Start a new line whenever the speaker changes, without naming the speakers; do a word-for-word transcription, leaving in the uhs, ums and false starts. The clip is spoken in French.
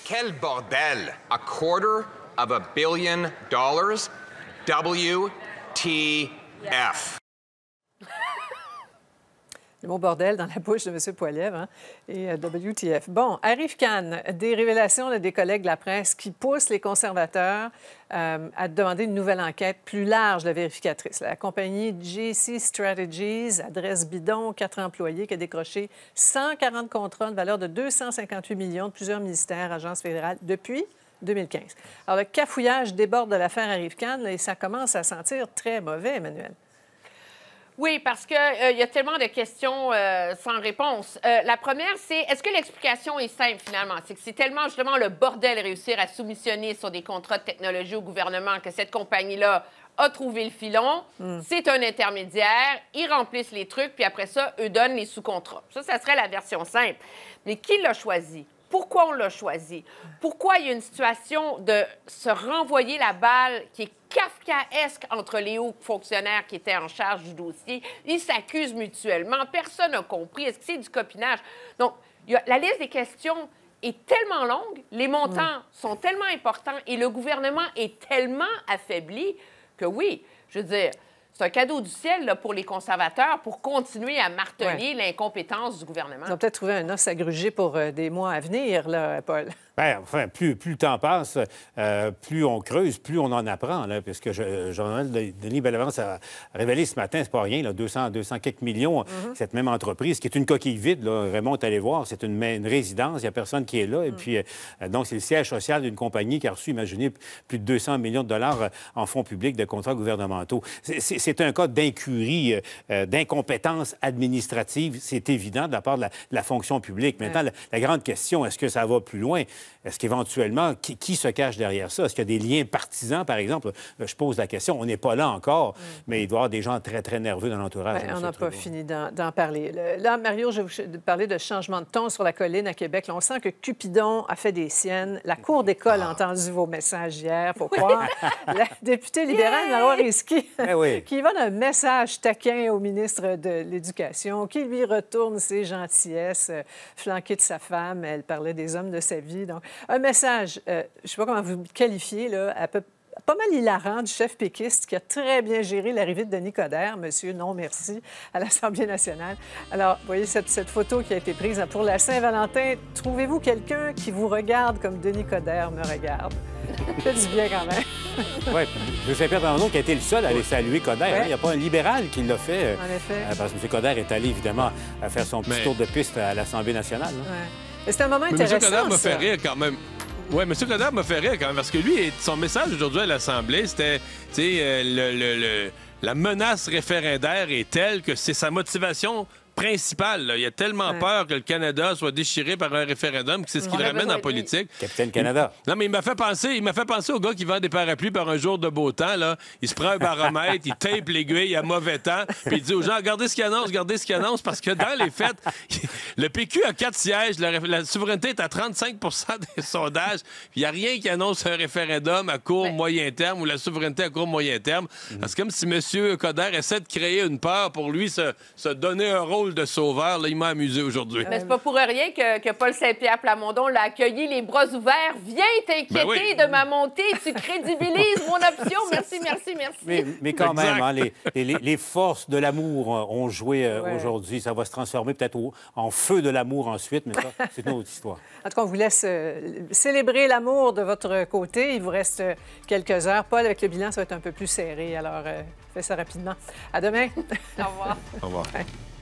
Quel bordel! A quarter of a billion dollars? W T F.
Le mot bordel dans la bouche de M. Poilievre hein, et euh, W T F. Bon, arrive Cannes, des révélations là, des collègues de la presse qui poussent les conservateurs euh, à demander une nouvelle enquête plus large de vérificatrice. La compagnie J C Strategies, adresse bidon, quatre employés, qui a décroché cent quarante contrats de valeur de deux cent cinquante-huit millions de plusieurs ministères, agences fédérales depuis deux mille quinze. Alors, le cafouillage déborde de l'affaire Arrive Cannes là, et ça commence à sentir très mauvais, Emmanuel.
Oui, parce qu'il euh, y a tellement de questions euh, sans réponse. Euh, la première, c'est est-ce que l'explication est simple, finalement? C'est que c'est tellement, justement, le bordel réussir à soumissionner sur des contrats de technologie au gouvernement que cette compagnie-là a trouvé le filon. Mm. C'est un intermédiaire. Ils remplissent les trucs, puis après ça, eux donnent les sous-contrats. Ça, ça serait la version simple. Mais qui l'a choisi? Pourquoi on l'a choisi? Pourquoi il y a une situation de se renvoyer la balle qui est kafkaesque entre les hauts fonctionnaires qui étaient en charge du dossier? Ils s'accusent mutuellement. Personne n'a compris. Est-ce que c'est du copinage? Donc, il y a, la liste des questions est tellement longue, les montants mmh. sont tellement importants et le gouvernement est tellement affaibli que oui, je veux dire... C'est un cadeau du ciel là, pour les conservateurs pour continuer à marteler ouais. l'incompétence du gouvernement.
Ils ont peut-être trouvé un os à gruger pour euh, des mois à venir, là, Paul.
Bien, enfin, plus, plus le temps passe, euh, plus on creuse, plus on en apprend, là, puisque je, Journal de Denis Bellavance a révélé ce matin, c'est pas rien, là, deux cents, deux cents quelques millions, mm-hmm. cette même entreprise, qui est une coquille vide, là, Raymond est allé voir, c'est une, une résidence, il n'y a personne qui est là, et mm. puis, euh, donc, c'est le siège social d'une compagnie qui a reçu, imaginez, plus de deux cents millions de dollars en fonds publics de contrats gouvernementaux. C'est un cas d'incurie, euh, d'incompétence administrative, c'est évident, de la part de la, de la fonction publique. Maintenant, ouais. la, la grande question, est-ce que ça va plus loin? Est-ce qu'éventuellement, qui, qui se cache derrière ça? Est-ce qu'il y a des liens partisans, par exemple? Je pose la question. On n'est pas là encore, mm. mais il doit y avoir des gens très, très nerveux dans l'entourage.
Ben, on n'a pas fini d'en parler. Le, là, Mario, je vais vous parler de changement de ton sur la colline à Québec. Là, on sent que Cupidon a fait des siennes. La cour d'école a entendu vos messages hier, faut croire. La députée libérale, Marois Risky, eh oui. qui va d'un message taquin au ministre de l'Éducation, qui lui retourne ses gentillesses, euh, flanquées de sa femme. Elle parlait des hommes de sa vie. Donc, un message, euh, je ne sais pas comment vous le qualifiez, là, à peu, pas mal hilarant du chef péquiste qui a très bien géré l'arrivée de Denis Coderre, monsieur non merci, à l'Assemblée nationale. Alors, vous voyez cette, cette photo qui a été prise pour la Saint-Valentin. Trouvez-vous quelqu'un qui vous regarde comme Denis Coderre me regarde? Ça fait du bien quand même.
Oui, puis Saint-Pierre Plamondon qui a été le seul à aller saluer Coderre. Ouais. Hein? Il n'y a pas un libéral qui l'a fait.
En effet.
Euh, parce que M. Coderre est allé, évidemment, à faire son petit
Mais...
tour de piste à l'Assemblée nationale.
Ouais. C'est un moment intéressant.
M. Coderre me fait rire quand même. Oui, M. Coderre me fait rire quand même, parce que lui, son message aujourd'hui à l'Assemblée, c'était, tu sais, euh, le, le, le, la menace référendaire est telle que c'est sa motivation principale. Là. Il a tellement ouais. peur que le Canada soit déchiré par un référendum que c'est ce qui le ramène en politique.
Capitaine Canada.
Non, mais il m'a fait penser, il m'a fait penser au gars qui vend des parapluies par un jour de beau temps. Là. Il se prend un baromètre, il tape l'aiguille à mauvais temps, puis il dit aux gens, regardez ce qu'il annonce, regardez ce qu'il annonce, parce que dans les faits, le P Q a quatre sièges, la, la souveraineté est à trente-cinq pour cent des sondages, puis il n'y a rien qui annonce un référendum à court, ouais. moyen terme, ou la souveraineté à court, moyen terme. Mm-hmm. C'est comme si M. Coderre essaie de créer une peur pour lui se, se donner un rôle de sauveur. Là, il m'a amusé aujourd'hui.
Mais c'est pas pour rien que, que Paul Saint-Pierre Plamondon l'a accueilli les bras ouverts. Viens t'inquiéter ben oui. de ma montée. Tu crédibilises mon option. Merci, merci, merci.
Mais, mais quand exact. même, hein, les, les, les forces de l'amour ont joué euh, ouais. aujourd'hui. Ça va se transformer peut-être en feu de l'amour ensuite, mais ça, c'est une autre histoire.
En tout cas, on vous laisse euh, célébrer l'amour de votre côté. Il vous reste euh, quelques heures. Paul, avec le bilan, ça va être un peu plus serré. Alors, euh, fais ça rapidement. À demain.
Au revoir.
Au revoir.
Ouais.